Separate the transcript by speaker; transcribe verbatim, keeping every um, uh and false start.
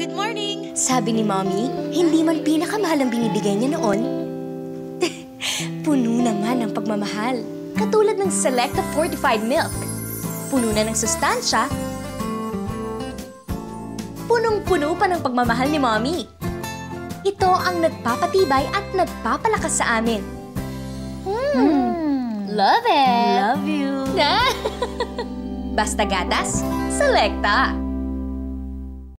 Speaker 1: good morning!
Speaker 2: Sabi ni Mommy, hindi man pinakamahal ang binibigay niya noon. Puno naman ng pagmamahal. Katulad ng Selecta Fortified Milk. Puno na ng sustansya. Punong-puno pa ng pagmamahal ni Mommy. Ito ang nagpapatibay at nagpapalakas sa amin.
Speaker 1: Hmm. Love it!
Speaker 2: Love you! Basta gatas, Selecta!